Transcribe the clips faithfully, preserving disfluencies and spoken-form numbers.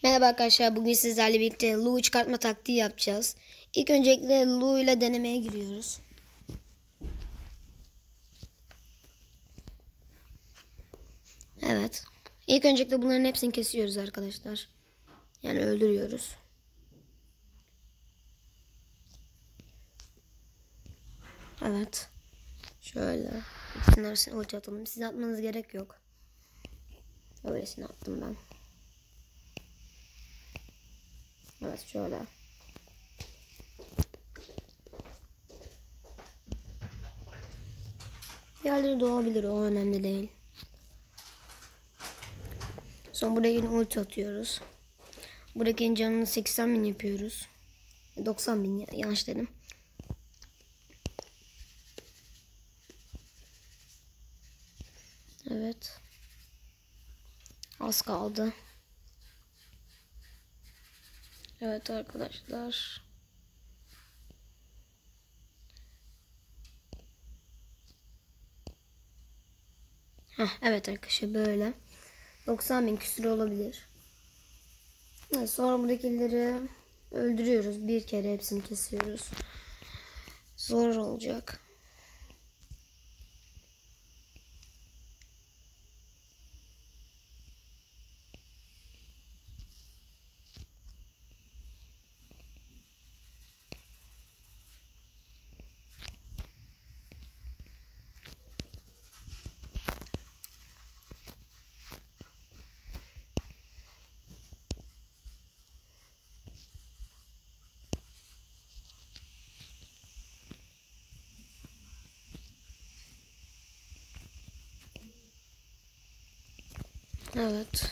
Merhaba arkadaşlar, bugün sizlerle birlikte Lu çıkartma taktiği yapacağız. İlk öncelikle Lu ile denemeye giriyoruz. Evet. İlk öncelikle bunların hepsini kesiyoruz arkadaşlar. Yani öldürüyoruz. Evet. Şöyle. İkisinin arasına ulti atalım. Siz atmanız gerek yok. Öylesine attım ben. Evet şöyle. Yerleri doğabilir, o önemli değil. Sonra buraya yine ulti atıyoruz. Buradaki canını seksen bin yapıyoruz. doksan bin, yanlış dedim. Evet. Az kaldı. Evet arkadaşlar. Heh, evet arkadaşlar böyle. doksan bin küsür olabilir. Evet, sonra buradakileri öldürüyoruz. Bir kere hepsini kesiyoruz. Zor olacak. Evet.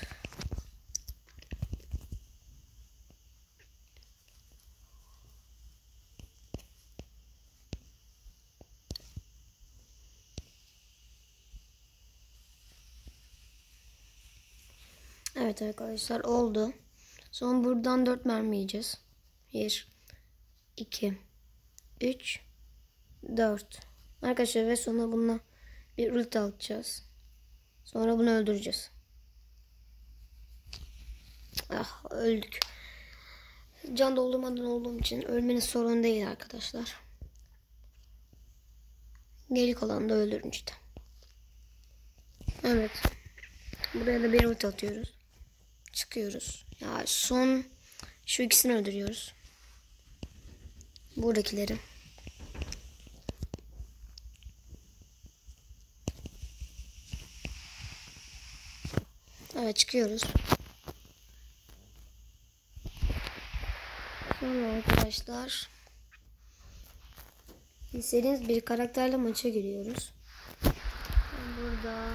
Evet arkadaşlar oldu. Sonra buradan dört mermi yiyeceğiz. bir, iki, üç, dört. Arkadaşlar ve sonra bununla bir ulti atacağız. Sonra bunu öldüreceğiz. Ah, öldük. Can doldurmadan olduğum için ölmeniz sorun değil arkadaşlar. Geri kalanı da öldürün işte. Evet. Buraya da bir ulti atıyoruz. Çıkıyoruz. Ya son şu ikisini öldürüyoruz. Buradakileri. Evet, çıkıyoruz. Sonra arkadaşlar istediğiniz bir karakterle maça giriyoruz. Ben burada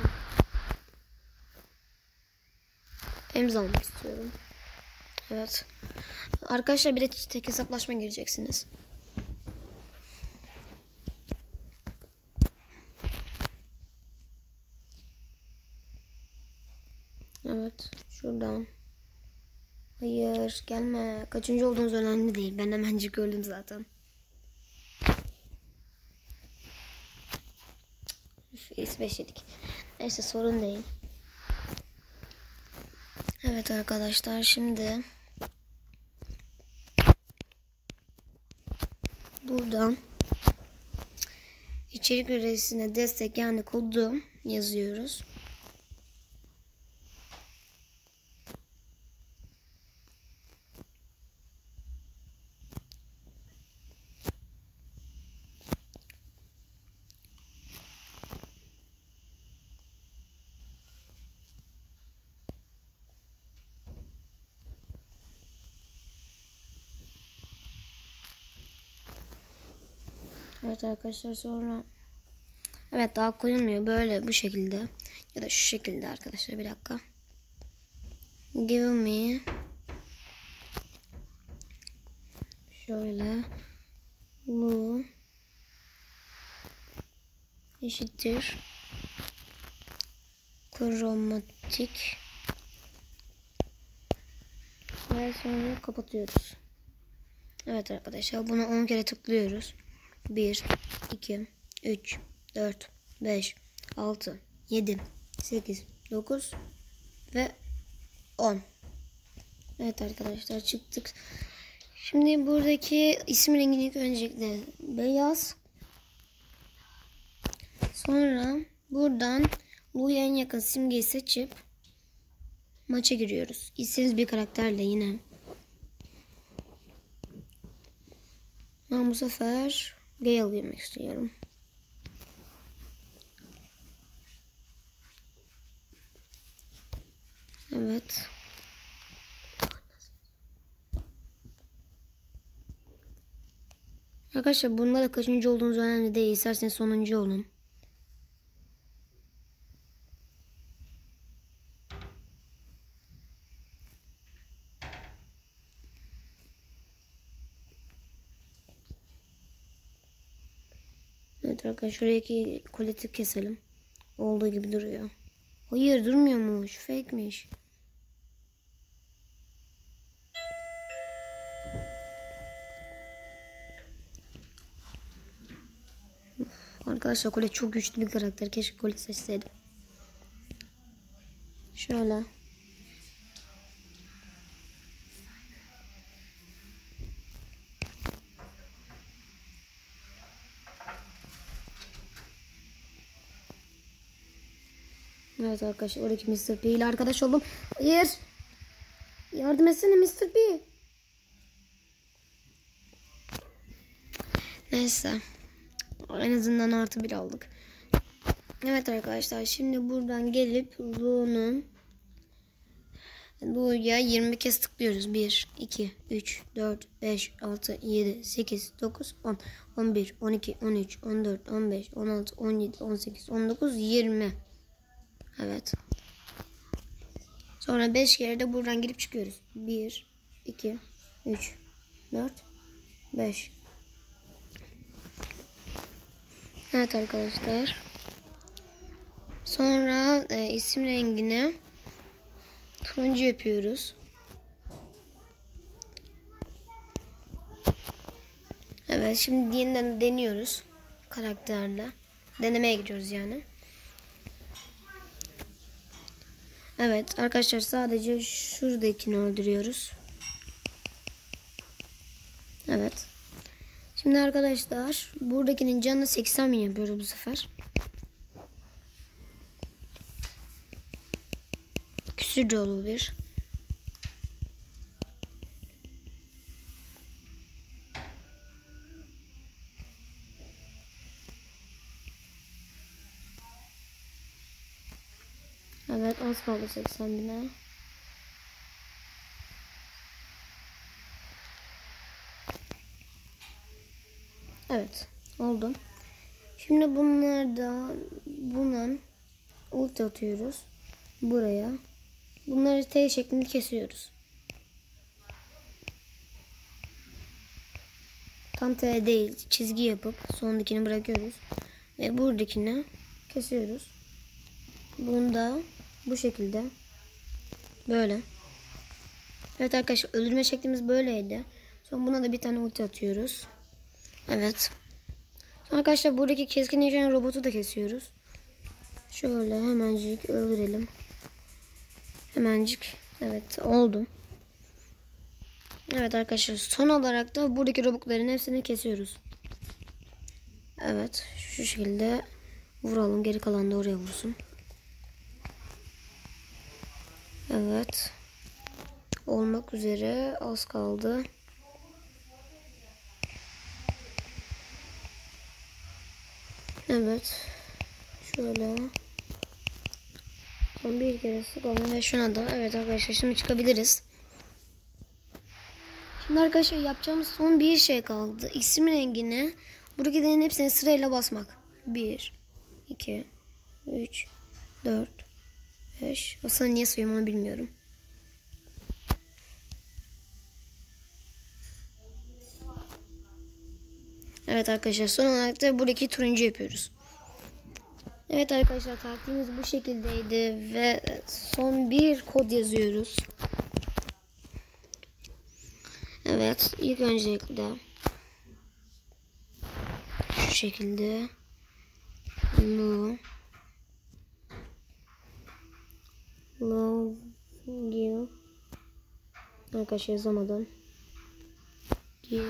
emza almak istiyorum. Evet. Arkadaşlar bir de tek hesaplaşma gireceksiniz. Evet. Şuradan. Hayır gelme. Kaçıncı olduğunuz önemli değil. Ben hemencik öldüm zaten. Üf, beş yedik. Neyse sorun değil. Evet arkadaşlar şimdi buradan içerik üreticisine destek yani kodu yazıyoruz. Evet arkadaşlar sonra evet daha koyulmuyor böyle bu şekilde ya da şu şekilde arkadaşlar, bir dakika. Give me şöyle bu eşittir kromatik ve sonra kapatıyoruz. Evet arkadaşlar bunu on kere tıklıyoruz. bir, iki, üç, dört, beş, altı, yedi, sekiz, dokuz ve on. Evet arkadaşlar çıktık. Şimdi buradaki isim rengini ilk öncelikle beyaz. Sonra buradan bu en yakın simgeyi seçip maça giriyoruz. İstediğiniz bir karakterle yine. Ben bu sefer Gale girmek istiyorum. Evet. Arkadaşlar bunda da kaçıncı olduğunuz önemli değil. İsterseniz sonuncu olun. Evet arkadaşlar şuradaki koleti keselim. Olduğu gibi duruyor. Hayır durmuyormuş. Fake'miş. Arkadaşlar Colette çok güçlü bir karakter. Keşke Colette seçseydim. Şöyle. Evet arkadaşlar oradaki mister P ile arkadaş oldum. Hayır. Yardım etsene mister P. Neyse. En azından artı bir aldık. Evet arkadaşlar şimdi buradan gelip Lu'nun Lu'ya yirmi kez tıklıyoruz. bir, iki, üç, dört, beş, altı, yedi, sekiz, dokuz, on, on bir, on iki, on üç, on dört, on beş, on altı, on yedi, on sekiz, on dokuz, yirmi. Evet. Sonra beş kere de buradan girip çıkıyoruz. bir, iki, üç, dört, beş. Evet arkadaşlar. Sonra e, isim rengini turuncu yapıyoruz. Evet şimdi yeniden deniyoruz karakterle. Denemeye gidiyoruz yani. Evet arkadaşlar sadece şuradakini öldürüyoruz. Evet. Şimdi arkadaşlar buradakinin canını seksen bin yapıyoruz bu sefer. Küsür dolu bir. Evet az kaldı seksen bine. Evet oldu. Şimdi bunlarda bunun ulti atıyoruz. Buraya. Bunları T şeklinde kesiyoruz. Tam T değil çizgi yapıp sondakini bırakıyoruz. Ve buradakini kesiyoruz. Bunu da bu şekilde. Böyle. Evet arkadaşlar öldürme şeklimiz böyleydi. Sonra buna da bir tane ulti atıyoruz. Evet. Sonra arkadaşlar buradaki keskin nişan robotu da kesiyoruz. Şöyle hemencik öldürelim. Hemencik. Evet oldu. Evet arkadaşlar son olarak da buradaki robotların hepsini kesiyoruz. Evet şu şekilde vuralım. Geri kalan da oraya vursun. Evet. Olmak üzere az kaldı. Evet. Şöyle. Son bir kere sıkalım ve şuna da. Evet arkadaşlar şimdi çıkabiliriz. Şimdi arkadaşlar yapacağımız son bir şey kaldı. İsim rengini buradakilerin hepsine sırayla basmak. bir, iki, üç, dört, beş. Aslında niye sayıyorum onu bilmiyorum. Evet arkadaşlar son olarak da buradaki turuncu yapıyoruz. Evet arkadaşlar taktiğimiz bu şekildeydi ve son bir kod yazıyoruz. Evet ilk öncelikle şu şekilde Lu Login Arkadaşlar yazamadım. Give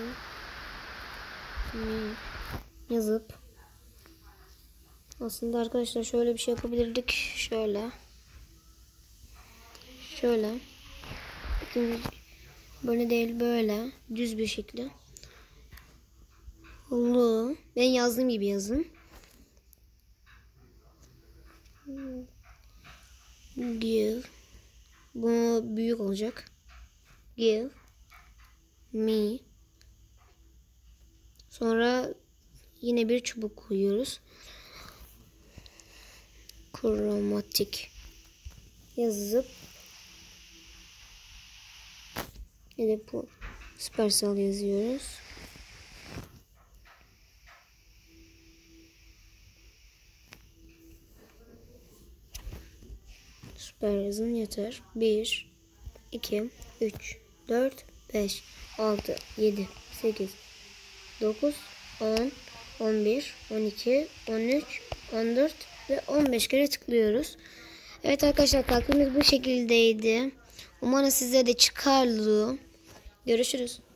me yazıp aslında arkadaşlar şöyle bir şey yapabilirdik. Şöyle. Şöyle. Böyle değil, böyle düz bir şekilde. Oldu. Ben yazdığım gibi yazın. Give. Bu büyük olacak. Give me. Sonra yine bir çubuk koyuyoruz. Kromatik yazıp yine bu Supercell yazıyoruz. Süper yazın yeter. bir, iki, üç, dört, beş, altı, yedi, sekiz, dokuz, on, on bir, on iki, on üç, on dört ve on beş kere tıklıyoruz. Evet arkadaşlar, takvimimiz bu şekildeydi. Umarım size de çıkarlı. Görüşürüz.